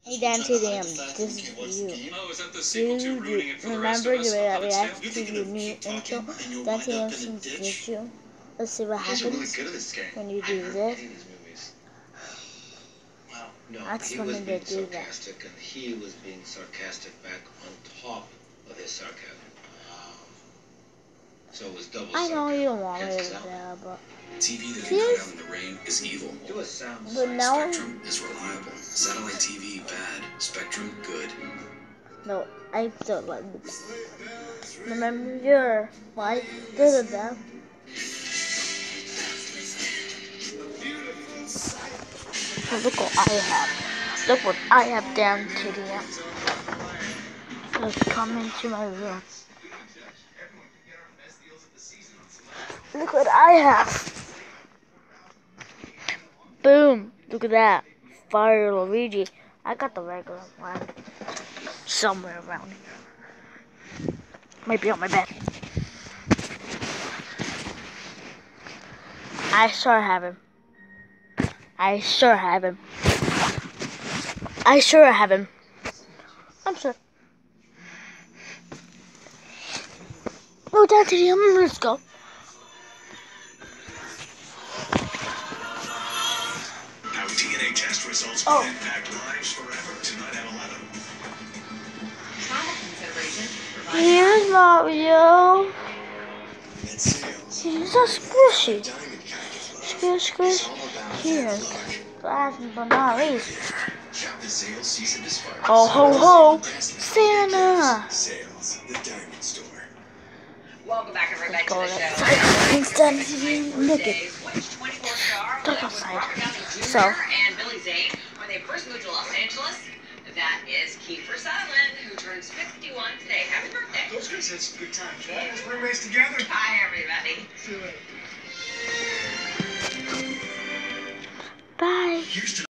Hey Dante Dam, this is you. Remember the way I reacted to your new intro? Dante Dam gives you. Let's see what happens when you do this. I just wanted to do that. And he was being sarcastic back on top of his sarcasm. So it was double I know sarcasm. you don't want me to do that, but TV that can cut out in the rain is evil. but now Spectrum is reliable. Satellite TV bad. Spectrum good. no, I don't like it. Remember your wife did that. Look what I have. Look what I have down to the end. Just come into my room. Look what I have. Boom. Look at that. Fire Luigi. I got the regular one. Somewhere around here. Might be on my bed. I sure have him. I sure have him. I sure have him. I'm sure. Oh, down to the let's go. How DNA test results will impact lives forever tonight at 11. Travel consideration. Here's Mario. He's so squishy. Squish, squish. Here's last but not least. Ho, ho, ho. Santa. Welcome back, everybody, to Go the show. outside. Instead of naked. Which 24-star Talk outside. Robert Downey Jr. So. and Billy Zane, when they first moved to Los Angeles, that is Kiefer Sutherland, who turns 51 today. Happy birthday. Those guys had some good times, right? Let's roommates together. Bye, everybody. See you later. Bye. Houston.